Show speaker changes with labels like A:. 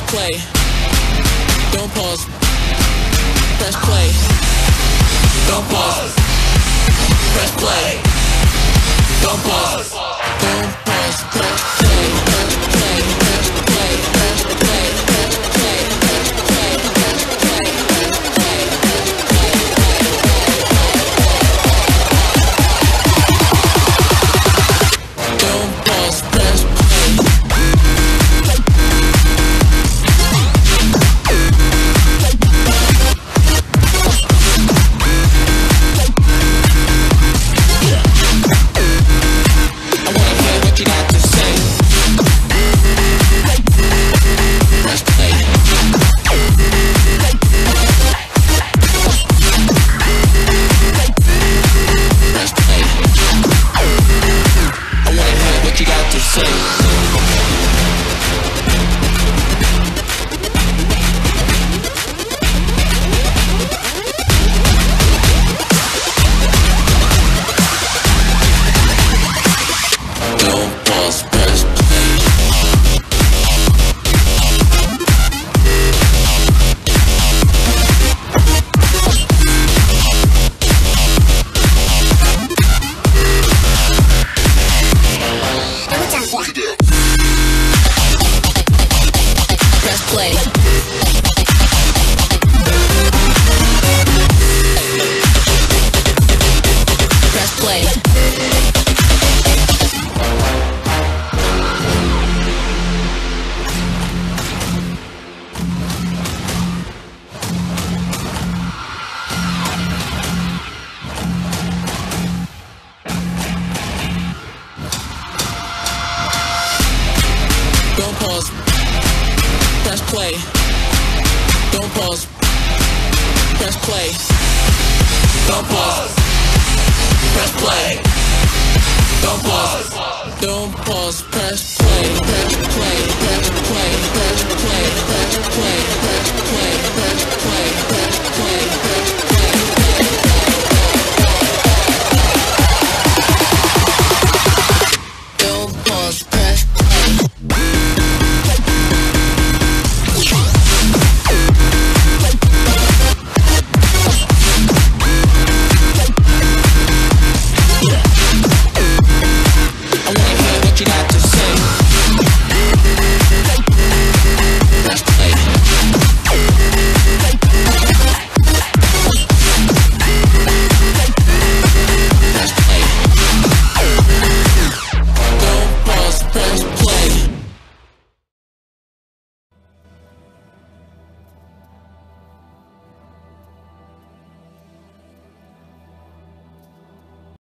A: play. Don't pause. Press play. Don't pause. Press play. Don't pause. Don't pause. Press play. Press play. Press play. Press play. Press play. Press play. Press play. Press play. Press play. Don't pause. Press play. You got to say. Press play. Press play. I wanna hear what you got to say. Don't pause, press play. Press play. Press play. Don't pause. Press play. Don't pause. Press play. Don't pause. Press play. Don't pause. Don't pause. Press play. Press play. Press play. Press play. Press play. Press play.